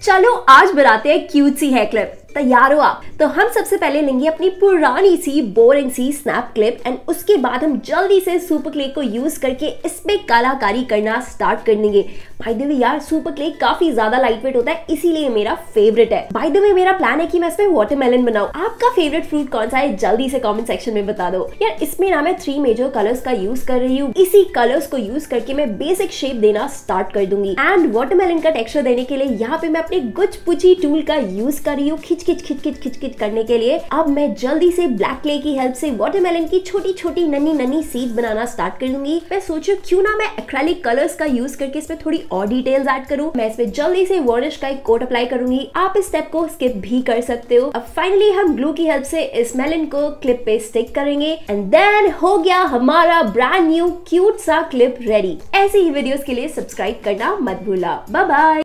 चलो आज बनाते हैं क्यूट सी हेयर क्लिप। तैयार हो आप? तो हम सबसे पहले लेंगे अपनी पुरानी सी बोरिंग सी स्नैप क्लिप एंड उसके बाद हम जल्दी से सुपर क्ले को यूज करके इसमें कलाकारी करना स्टार्ट कर देंगे। बाय द वे यार, सुपर क्ले काफी ज्यादा लाइट वेट होता है, इसीलिए मेरा फेवरेट है। बाय द वे मेरा प्लान है कि मैं इसमें वाटरमेलन बनाऊं। आपका फेवरेट फ्रूट कौन सा है जल्दी से कमेंट सेक्शन में बता दो यार। इसमें ना मैं 3 मेजर कलर्स का यूज कर रही हूँ। इसी कलर्स को यूज करके मैं बेसिक शेप देना स्टार्ट कर दूंगी एंड वाटरमेलन का टेक्सचर देने के लिए यहाँ पे मैं अपने गुच पुची टूल का यूज कर रही हूँ खिच खिच करने के लिए। अब मैं जल्दी से ब्लैक क्ले की हेल्प से वाटरमेलन की छोटी छोटी नन्ही सीड्स बनाना स्टार्ट कर दूंगी। मैं सोचू क्यों ना मैं एक्रेलिक कलर्स का यूज करके इसमें थोड़ी और डिटेल्स ऐड करूं। मैं इसमें जल्दी से वार्निश का एक कोट अप्लाई करूंगी। आप इस स्टेप को स्किप भी कर सकते हो। अब फाइनली हम ग्लू की हेल्प से इस मेलन को क्लिप पे स्टिक करेंगे एंड देन हो गया हमारा ब्रांड न्यू क्यूट सा क्लिप रेडी। ऐसी ही वीडियोस के लिए सब्सक्राइब करना मत भूलना। Bye bye.